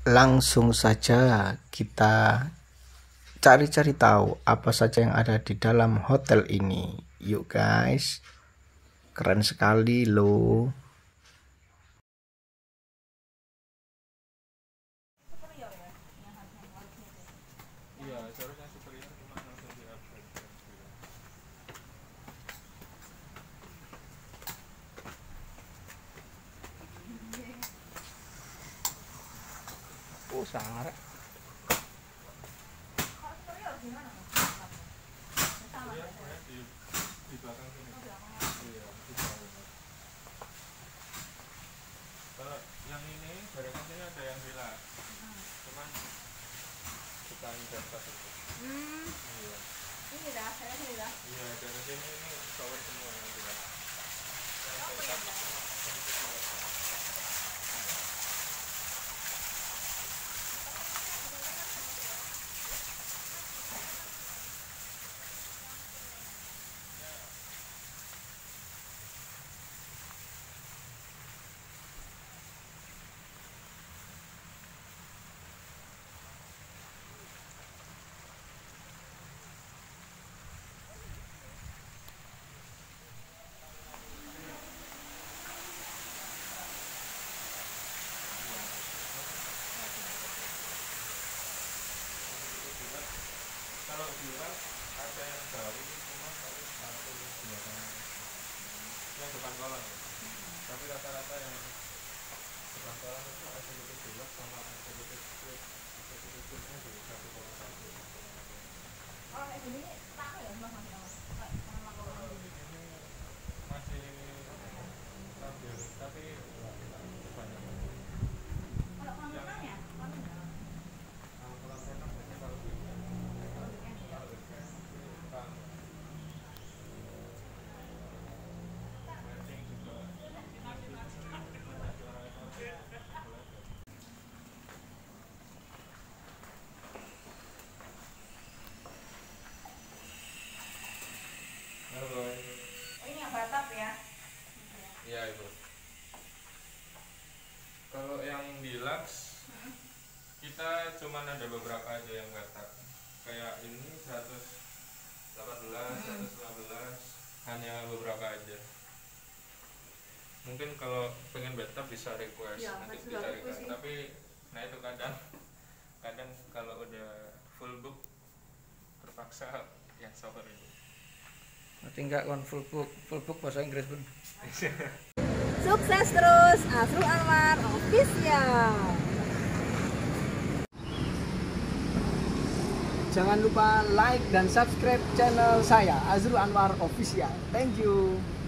Langsung saja kita cari-cari tahu apa saja yang ada di dalam hotel ini. Yuk guys, keren sekali loh. Oh, sangat. Di belakang sini. Iya, di bawah. Kalau yang ini barengan sini ada yang bilang, cuman bukan dapat itu. Iya. Ini dah, saya sini dah. Iya, dari sini ini shower semua yang bilang. Kalau bilang ada yang baru cuma kalau satu dua tahun yang depan kolam ya. Tapi rata-rata yang depan kolam itu eksekutif jelas sama eksekutif eksekutifnya di 1,1. Kalau kayak gini pakai ya mas masih Ini masih stabil tapi banyak. kalau kolam renang ya, kolam renang. Kalau kolam renang biasanya kalau weekend, kalau weekend tentang mancing juga. Halo boy. Ini yang batap ya. Iya ibu. Kalau yang deluxe kita cuman ada beberapa aja yang batak. Kayak ini 118, 115 hanya beberapa aja. Mungkin kalau pengen bathtub bisa request Ya, nanti bisa dicarikan. request sih. Tapi nah itu kadang kalau udah full book terpaksa yang shower itu. Nanti enggak kan full book bahasa Inggris pun. Sukses terus, Azrul Anwar Official. Jangan lupa like dan subscribe channel saya, Azrul Anwar Official. Thank you.